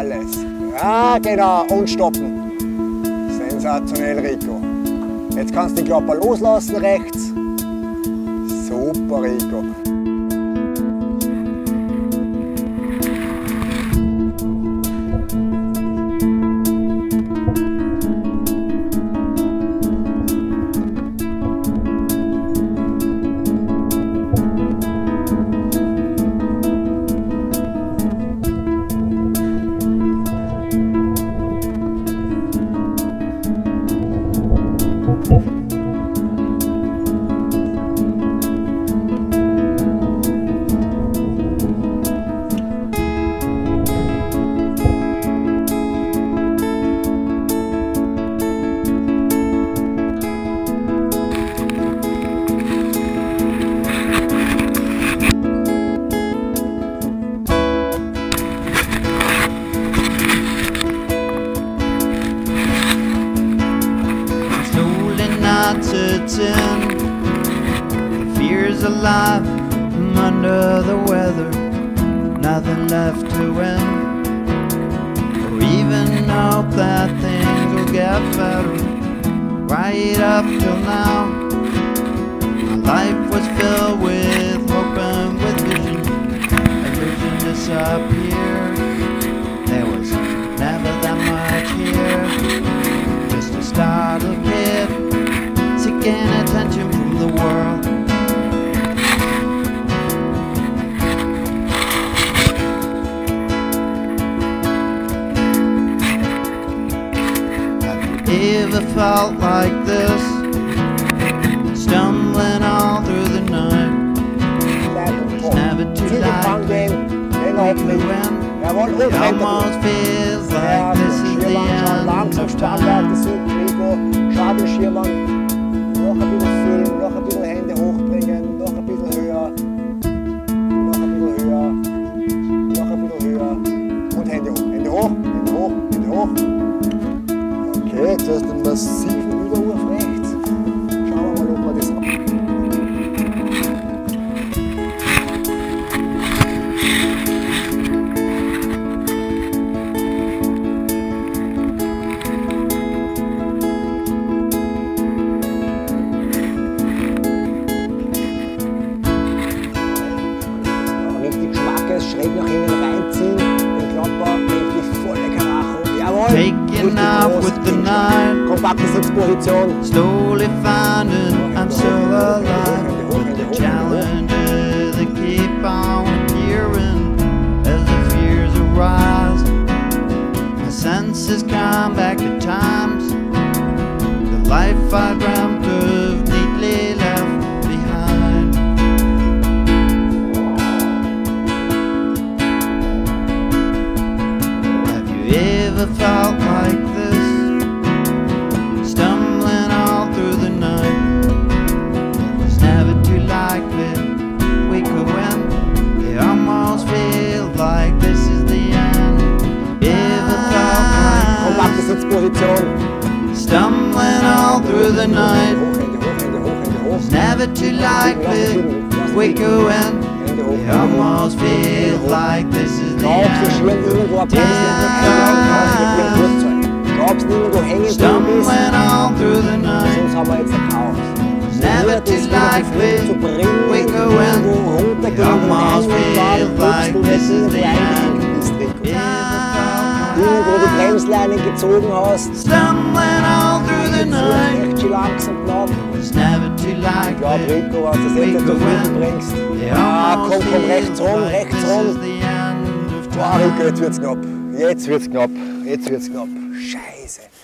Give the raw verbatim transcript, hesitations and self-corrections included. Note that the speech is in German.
alles. Ja, genau, und stoppen. Sensationell, Rico. Jetzt kannst du den Klapper loslassen rechts. Super, Rico. In. The fear's alive, I'm under the weather, nothing left to win, or even hope that things will get better. Right up till now, my life was filled with hope and with vision. A vision disappeared, there was never that much here, just a startled kid seeking attention from the world. Have you ever felt like this? Stumbling all through the night. It's never too late. We win. It almost feels like this is the end of time. Noch ein bisschen filmen, noch ein bisschen Hände hochbringen, noch ein bisschen höher, noch ein bisschen höher, noch ein bisschen höher und Hände hoch, Hände hoch, Hände hoch, Hände hoch. Okay, jetzt hast du einen massiven Überwurf rechts. Schauen wir mal, ob wir das machen. Schräg nach hinten reinziehen, den Klapper, richtig volle Karacho. Jawohl! Taking off with the night. Kompakte Sitzposition. Slowly finding I'm still alive. The challenges that keep on appearing as the fears arise. My senses come back at times. The life I dreamt of neatly left behind. Ever felt like this, stumbling all through the night? It was never too likely we could win. It almost feels like this is the end. Ever felt like this, stumbling all through the night? It was never too likely we could win. It almost feels like this is the end. Stumbling all through the night. Never too likely we go in. It almost feels like this is the end. Wo du Bremsleinen gezogen hast. Stumbling all through the night. Echt schon langsam knapp. Never too likely. Ich glaube, Rico, was das jetzt zu viel bringst. Ja, komm, komm, rechts rum, rechts rum. Boah, Rico, jetzt wird's knapp. Jetzt wird's knapp. Jetzt wird's knapp. Scheiße.